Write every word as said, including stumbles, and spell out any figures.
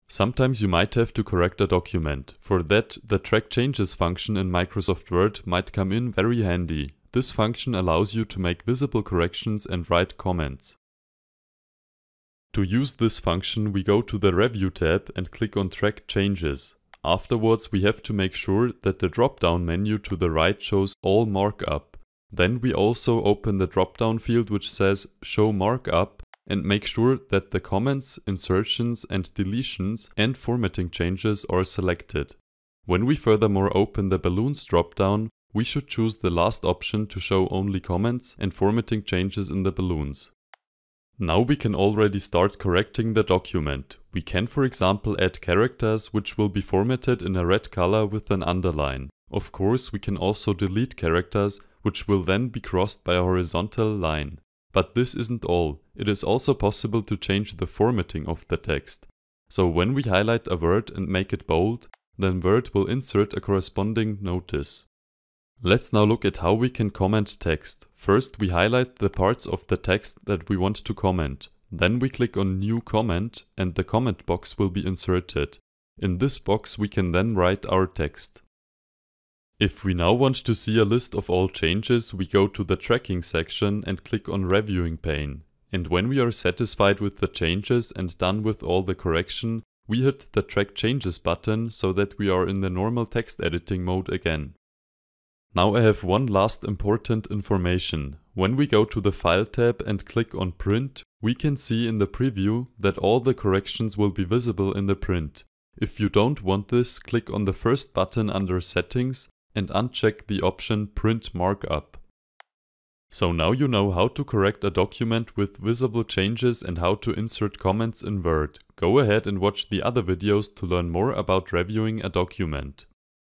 Sometimes you might have to correct a document. For that, the Track Changes function in Microsoft Word might come in very handy. This function allows you to make visible corrections and write comments. To use this function, we go to the Review tab and click on Track Changes. Afterwards, we have to make sure that the drop-down menu to the right shows All Markup. Then we also open the drop-down field which says Show Markup and make sure that the comments, insertions and deletions and formatting changes are selected. When we furthermore open the Balloons drop-down, we should choose the last option to show only comments and formatting changes in the balloons. Now we can already start correcting the document. We can, for example, add characters which will be formatted in a red color with an underline. Of course, we can also delete characters which will then be crossed by a horizontal line. But this isn't all. It is also possible to change the formatting of the text. So when we highlight a word and make it bold, then Word will insert a corresponding notice. Let's now look at how we can comment text. First, we highlight the parts of the text that we want to comment. Then we click on New Comment and the comment box will be inserted. In this box we can then write our text. If we now want to see a list of all changes, we go to the Tracking section and click on Reviewing pane. And when we are satisfied with the changes and done with all the correction, we hit the Track Changes button so that we are in the normal text editing mode again. Now I have one last important information. When we go to the File tab and click on Print, we can see in the preview that all the corrections will be visible in the print. If you don't want this, click on the first button under Settings and uncheck the option Print Markup. So now you know how to correct a document with visible changes and how to insert comments in Word. Go ahead and watch the other videos to learn more about reviewing a document.